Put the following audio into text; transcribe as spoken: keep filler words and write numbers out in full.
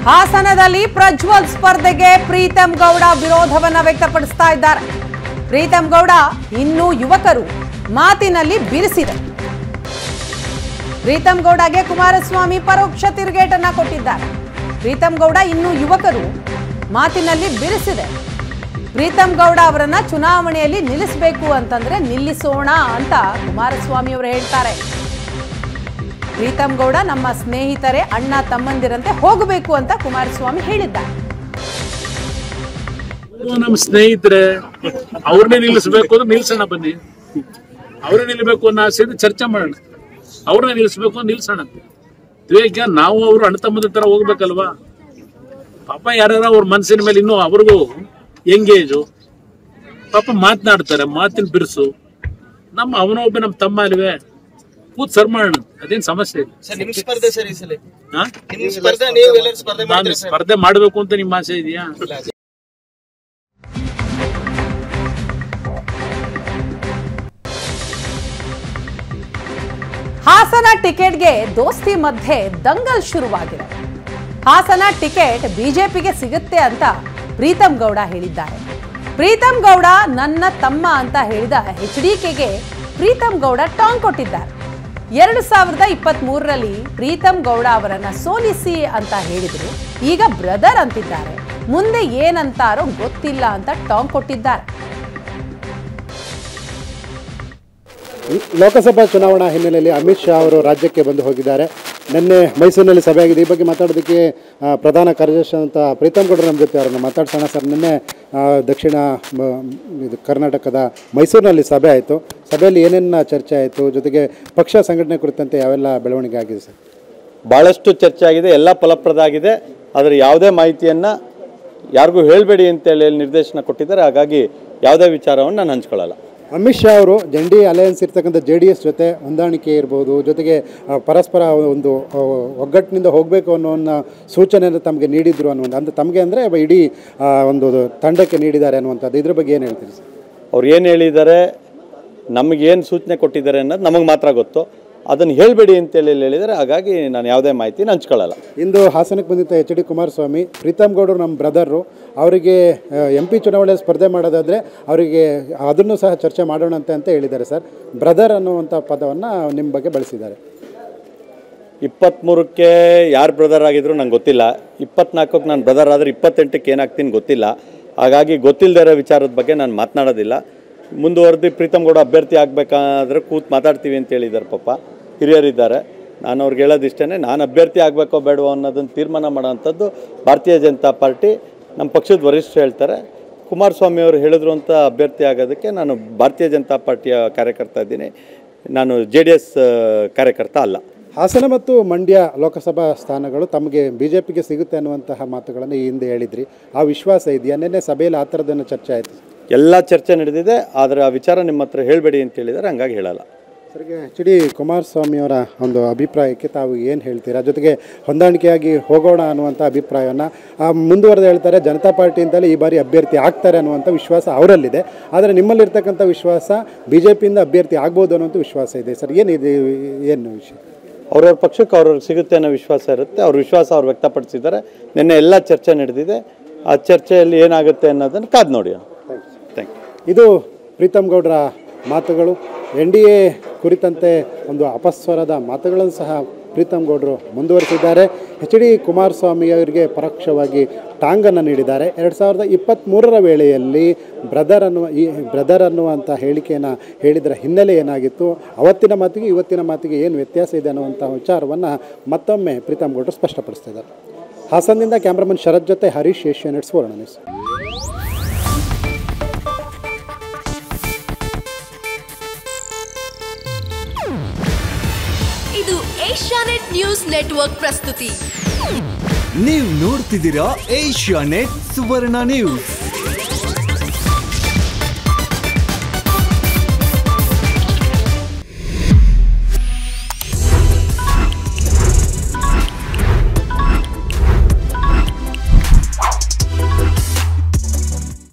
ಹಾಸನದಲ್ಲಿ ಪ್ರಜ್ವಲ್ ಸ್ಪರ್ಧೆಗೆ ಪ್ರೀತಂ ಗೌಡ ವಿರೋಧವನ್ನ ವ್ಯಕ್ತಪಡಿಸ್ತಾ ಇದ್ದಾರೆ. ಪ್ರೀತಂ ಗೌಡ ಇನ್ನೂ ಯುವಕರು ಮಾತಿನಲ್ಲಿ ಬಿರುಸಿದೆ. ಪ್ರೀತಂ ಗೌಡಗೆ ಕುಮಾರಸ್ವಾಮಿ ಪರೋಕ್ಷ ತಿರುಗೇಟನ್ನ ಕೊಟ್ಟಿದ್ದಾರೆ. ಪ್ರೀತಂ ಗೌಡ ಇನ್ನೂ ಯುವಕರು ಮಾತಿನಲ್ಲಿ ಬಿರುಸಿದೆ. ಪ್ರೀತಂ ಗೌಡ ಅವರನ್ನ ಚುನಾವಣೆಯಲ್ಲಿ ನಿಲ್ಲಿಸಬೇಕು ಅಂತಂದ್ರೆ ನಿಲ್ಲಿಸೋಣ ಅಂತ ಕುಮಾರಸ್ವಾಮಿ ಅವರು ಹೇಳ್ತಾರೆ. ಪ್ರೀತಂ ಗೌಡ ನಮ್ಮ ಸ್ನೇಹಿತರೇ, ಅಣ್ಣ ತಮ್ಮಂದಿರಂತೆ ಹೋಗಬೇಕು ಅಂತ ಕುಮಾರಸ್ವಾಮಿ ಹೇಳಿದ್ದಾರೆ. ನಮ್ಮ ಸ್ನೇಹಿತರೆ, ಅವ್ರನ್ನೇ ನಿಲ್ಲಿಸಬೇಕು ಅಂದ್ರೆ ನಿಲ್ಸೋಣ, ಬನ್ನಿ ಅವ್ರೇ ನಿಲ್ಲಬೇಕು ಅನ್ನೋ ಆಸೆ ಚರ್ಚೆ ಮಾಡೋಣ. ಅವ್ರನ್ನೇ ನಿಲ್ಲಿಸಬೇಕು ನಿಲ್ಸೋಣ. ಈಗ ನಾವು ಅವರು ಅಣ್ಣ ತಮ್ಮದ ತರ ಹೋಗ್ಬೇಕಲ್ವಾ? ಪಾಪ ಯಾರ್ಯಾರ ಅವ್ರ ಮನಸ್ಸಿನ ಮೇಲೆ ಇನ್ನೂ ಅವ್ರಿಗೂ ಎಂಗೇಜು, ಪಾಪ ಮಾತನಾಡ್ತಾರೆ, ಮಾತಿನ ಬಿರುಸು. ನಮ್ಮ ಅವನೊಬ್ಬ ನಮ್ಮ ತಮ್ಮ ಅಲ್ವೇ, ಕೂತ್ ಸರ್ ಮಾಡೋಣ, ಅದೇನ್ ಸಮಸ್ಯೆ ಇಲ್ಲ. ನಾನು ಸ್ಪರ್ಧೆ ಮಾಡ್ಬೇಕು ಅಂತ ನಿಮ್ಮ ಆಸೆ ಇದೆಯಾ? ಹಾಸನ ಟಿಕೆಟ್ಗೆ ದೋಸ್ತಿ ಮಧ್ಯೆ ದಂಗಲ್ ಶುರುವಾಗಿದೆ. ಹಾಸನ ಟಿಕೆಟ್ ಬಿಜೆಪಿಗೆ ಸಿಗುತ್ತೆ ಅಂತ ಪ್ರೀತಂ ಗೌಡ ಹೇಳಿದ್ದಾರೆ. ಪ್ರೀತಂ ಗೌಡ ನನ್ನ ತಮ್ಮ ಅಂತ ಹೇಳಿದ ಎಚ್ ಡಿ ಕೆಗೆ ಪ್ರೀತಂ ಗೌಡ ಟಾಂಗ್ ಕೊಟ್ಟಿದ್ದಾರೆ. ಎರಡು ಸಾವಿರದ ಇಪ್ಪತ್ತ್ ಮೂರರಲ್ಲಿ ಪ್ರೀತಂ ಗೌಡ ಅವರನ್ನ ಸೋಲಿಸಿ ಅಂತ ಹೇಳಿದ್ರು. ಈಗ ಬ್ರದರ್ ಅಂತಿದ್ದಾರೆ. ಮುಂದೆ ಏನಂತಾರೋ ಗೊತ್ತಿಲ್ಲ ಅಂತ ಟಾಂಗ್ ಕೊಟ್ಟಿದ್ದಾರೆ. ಲೋಕಸಭಾ ಚುನಾವಣಾ ಹಿನ್ನೆಲೆಯಲ್ಲಿ ಅಮಿತ್ ಶಾ ಅವರು ರಾಜ್ಯಕ್ಕೆ ಬಂದು ಹೋಗಿದ್ದಾರೆ. ನಿನ್ನೆ ಮೈಸೂರಿನಲ್ಲಿ ಸಭೆ ಆಗಿದೆ. ಈ ಬಗ್ಗೆ ಮಾತಾಡೋದಕ್ಕೆ ಪ್ರಧಾನ ಕಾರ್ಯದರ್ಶಿ ಅಂತ ಪ್ರೀತಂ ಗೌಡರು ನಮ್ಮ ಜೊತೆ ಅವರನ್ನು ಮಾತಾಡ್ಸೋಣ. ಸರ್, ನಿನ್ನೆ ದಕ್ಷಿಣ ಇದು ಕರ್ನಾಟಕದ ಮೈಸೂರಿನಲ್ಲಿ ಸಭೆ ಆಯಿತು. ಸಭೆಯಲ್ಲಿ ಏನೇನು ಚರ್ಚೆ ಆಯಿತು, ಜೊತೆಗೆ ಪಕ್ಷ ಸಂಘಟನೆ ಕುರಿತಂತೆ ಯಾವೆಲ್ಲ ಬೆಳವಣಿಗೆ ಆಗಿದೆ ಸರ್? ಭಾಳಷ್ಟು ಚರ್ಚೆ ಆಗಿದೆ, ಎಲ್ಲ ಫಲಪ್ರದ ಆಗಿದೆ. ಆದರೆ ಯಾವುದೇ ಮಾಹಿತಿಯನ್ನು ಯಾರಿಗೂ ಹೇಳಬೇಡಿ ಅಂತೇಳಿ ನಿರ್ದೇಶನ ಕೊಟ್ಟಿದ್ದಾರೆ. ಹಾಗಾಗಿ ಯಾವುದೇ ವಿಚಾರವನ್ನು ನಾನು ಹಂಚ್ಕೊಳ್ಳಲ್ಲ. ಅಮಿತ್ ಶಾ ಅವರು ಜಂಟಿ ಅಲಯನ್ಸ್ ಇರ್ತಕ್ಕಂಥ ಜೆ ಡಿ ಎಸ್ ಜೊತೆ ಹೊಂದಾಣಿಕೆ ಇರ್ಬೋದು, ಜೊತೆಗೆ ಪರಸ್ಪರ ಒಂದು ಒಗ್ಗಟ್ಟಿನಿಂದ ಹೋಗಬೇಕು ಅನ್ನೋ ಸೂಚನೆಯನ್ನು ತಮಗೆ ನೀಡಿದ್ರು ಅನ್ನುವಂಥ, ಅಂತ ತಮಗೆ ಅಂದರೆ ಇಡೀ ಒಂದು ತಂಡಕ್ಕೆ ನೀಡಿದ್ದಾರೆ ಅನ್ನುವಂಥದ್ದು, ಇದ್ರ ಬಗ್ಗೆ ಏನು ಹೇಳ್ತೀರಿ ಸರ್? ಅವ್ರು ಏನು ಹೇಳಿದ್ದಾರೆ, ನಮಗೇನು ಸೂಚನೆ ಕೊಟ್ಟಿದ್ದಾರೆ ಅನ್ನೋದು ನಮಗೆ ಮಾತ್ರ ಗೊತ್ತು. ಅದನ್ನು ಹೇಳಬೇಡಿ ಅಂತೇಳಿ ಹೇಳಿದರೆ, ಹಾಗಾಗಿ ನಾನು ಯಾವುದೇ ಮಾಹಿತಿನ ಹಂಚ್ಕೊಳ್ಳಲ್ಲ. ಇಂದು ಹಾಸನಕ್ಕೆ ಬಂದಿದ್ದ ಎಚ್ ಡಿ ಕುಮಾರಸ್ವಾಮಿ, ಪ್ರೀತಂ ಗೌಡರು ನಮ್ಮ ಬ್ರದರು, ಅವರಿಗೆ ಎಂ ಪಿ ಚುನಾವಣೆಯಲ್ಲಿ ಸ್ಪರ್ಧೆ ಮಾಡೋದಾದರೆ ಅವರಿಗೆ ಅದನ್ನು ಸಹ ಚರ್ಚೆ ಮಾಡೋಣಂತೆ ಅಂತ ಹೇಳಿದ್ದಾರೆ ಸರ್. ಬ್ರದರ್ ಅನ್ನುವಂಥ ಪದವನ್ನು ನಿಮ್ಮ ಬಗ್ಗೆ ಬಳಸಿದ್ದಾರೆ. ಇಪ್ಪತ್ತ್ಮೂರಕ್ಕೆ ಯಾರು ಬ್ರದರ್ ಆಗಿದ್ರು ನಂಗೆ ಗೊತ್ತಿಲ್ಲ. ಇಪ್ಪತ್ನಾಲ್ಕಕ್ಕೆ ನಾನು ಬ್ರದರ್ ಆದರೆ ಇಪ್ಪತ್ತೆಂಟಕ್ಕೆ ಏನಾಗ್ತೀನಿ ಗೊತ್ತಿಲ್ಲ. ಹಾಗಾಗಿ ಗೊತ್ತಿಲ್ಲದೇ ಇರೋ ವಿಚಾರದ ಬಗ್ಗೆ ನಾನು ಮಾತನಾಡೋದಿಲ್ಲ. ಮುಂದುವರೆದು ಪ್ರೀತಂ ಗೌಡ ಅಭ್ಯರ್ಥಿ ಆಗಬೇಕಾದ್ರೆ ಕೂತು ಮಾತಾಡ್ತೀವಿ ಅಂತ ಹೇಳಿದ್ದಾರೆ. ಪಾಪ ಹಿರಿಯರಿದ್ದಾರೆ. ನಾನು ಅವ್ರಿಗೆ ಹೇಳೋದಿಷ್ಟೇ, ನಾನು ಅಭ್ಯರ್ಥಿ ಆಗಬೇಕೋ ಬೇಡವೋ ಅನ್ನೋದನ್ನು ತೀರ್ಮಾನ ಮಾಡೋವಂಥದ್ದು ಭಾರತೀಯ ಜನತಾ ಪಾರ್ಟಿ, ನಮ್ಮ ಪಕ್ಷದ ವರಿಷ್ಠರು ಹೇಳ್ತಾರೆ. ಕುಮಾರಸ್ವಾಮಿ ಅವರು ಹೇಳಿದ್ರು ಅಂತ ಅಭ್ಯರ್ಥಿ ಆಗೋದಕ್ಕೆ ನಾನು ಭಾರತೀಯ ಜನತಾ ಪಾರ್ಟಿಯ ಕಾರ್ಯಕರ್ತ ಇದ್ದೀನಿ, ನಾನು ಜೆ ಡಿ ಎಸ್ ಕಾರ್ಯಕರ್ತ ಅಲ್ಲ. ಹಾಸನ ಮತ್ತು ಮಂಡ್ಯ ಲೋಕಸಭಾ ಸ್ಥಾನಗಳು ತಮಗೆ ಬಿ ಜೆ ಪಿಗೆ ಸಿಗುತ್ತೆ ಅನ್ನುವಂತಹ ಮಾತುಗಳನ್ನು ಈ ಹಿಂದೆ ಹೇಳಿದ್ರಿ. ಆ ವಿಶ್ವಾಸ ಇದೆಯಾ? ನಿನ್ನೆ ಸಭೆಯಲ್ಲಿ ಆ ಥರದನ್ನು ಚರ್ಚೆ ಆಯಿತು. ಎಲ್ಲ ಚರ್ಚೆ ನಡೆದಿದೆ, ಆದರೆ ಆ ವಿಚಾರ ನಿಮ್ಮ ಹತ್ರ ಹೇಳಬೇಡಿ ಅಂತ ಹೇಳಿದರೆ, ಹಂಗಾಗಿ ಹೇಳಲ್ಲ. ಸರಿಗೆ ಎಚ್ ಡಿ ಕುಮಾರಸ್ವಾಮಿಯವರ ಒಂದು ಅಭಿಪ್ರಾಯಕ್ಕೆ ತಾವು ಏನು ಹೇಳ್ತೀರಾ? ಜೊತೆಗೆ ಹೊಂದಾಣಿಕೆಯಾಗಿ ಹೋಗೋಣ ಅನ್ನುವಂಥ ಅಭಿಪ್ರಾಯವನ್ನು ಮುಂದುವರೆದು ಹೇಳ್ತಾರೆ. ಜನತಾ ಪಾರ್ಟಿಯಿಂದಲೇ ಈ ಬಾರಿ ಅಭ್ಯರ್ಥಿ ಆಗ್ತಾರೆ ಅನ್ನುವಂಥ ವಿಶ್ವಾಸ ಅವರಲ್ಲಿದೆ. ಆದರೆ ನಿಮ್ಮಲ್ಲಿರ್ತಕ್ಕಂಥ ವಿಶ್ವಾಸ ಬಿ ಜೆ ಪಿಯಿಂದ ಅಭ್ಯರ್ಥಿ ಆಗ್ಬೋದು ಅನ್ನೋಂಥ ವಿಶ್ವಾಸ ಇದೆ ಸರ್. ಏನಿದೆ, ಏನು ವಿಷಯ? ಅವ್ರವ್ರ ಪಕ್ಷಕ್ಕೆ ಅವ್ರವ್ರಿಗೆ ಸಿಗುತ್ತೆ ಅನ್ನೋ ವಿಶ್ವಾಸ ಇರುತ್ತೆ. ಅವ್ರ ವಿಶ್ವಾಸ ಅವ್ರು ವ್ಯಕ್ತಪಡಿಸಿದ್ದಾರೆ. ನಿನ್ನೆ ಎಲ್ಲ ಚರ್ಚೆ ನಡೆದಿದೆ. ಆ ಚರ್ಚೆಯಲ್ಲಿ ಏನಾಗುತ್ತೆ ಅನ್ನೋದನ್ನು ಕಾದು ನೋಡಿ. Thank you. ಇದು ಪ್ರೀತಂ ಗೌಡರ ಮಾತುಗಳು. ಎನ್ ಡಿ ಎ ಕುರಿತಂತೆ ಒಂದು ಅಪಸ್ವರದ ಮಾತುಗಳನ್ನು ಸಹ ಪ್ರೀತಂ ಗೌಡರು ಮುಂದುವರಿಸಿದ್ದಾರೆ. ಎಚ್ ಡಿ ಕುಮಾರಸ್ವಾಮಿ ಅವರಿಗೆ ಪರೋಕ್ಷವಾಗಿ ಟಾಂಗನ್ನು ನೀಡಿದ್ದಾರೆ. ಎರಡು ಸಾವಿರದ ಇಪ್ಪತ್ತ್ಮೂರರ ವೇಳೆಯಲ್ಲಿ ಬ್ರದರ್ ಅನ್ನುವ ಈ ಬ್ರದರ್ ಅನ್ನುವಂಥ ಹೇಳಿಕೆಯನ್ನು ಹೇಳಿದರ ಹಿನ್ನೆಲೆ ಏನಾಗಿತ್ತು, ಅವತ್ತಿನ ಮಾತಿಗೆ ಇವತ್ತಿನ ಮಾತಿಗೆ ಏನು ವ್ಯತ್ಯಾಸ ಇದೆ ಅನ್ನುವಂಥ ವಿಚಾರವನ್ನು ಮತ್ತೊಮ್ಮೆ ಪ್ರೀತಂ ಗೌಡರು ಸ್ಪಷ್ಟಪಡಿಸ್ತಿದ್ದಾರೆ. ಹಾಸನದಿಂದ ಕ್ಯಾಮ್ರಾಮನ್ ಶರತ್ ಜೊತೆ Harish, Asianet Suvarna news. ಇದು ಏಷ್ಯಾನೆಟ್ ನ್ಯೂಸ್ ನೆಟ್ವರ್ಕ್ ಪ್ರಸ್ತುತಿ. ನೀವು ನೋಡ್ತಿದ್ದೀರಾ ಏಷ್ಯಾನೆಟ್ ಸುವರ್ಣ ನ್ಯೂಸ್.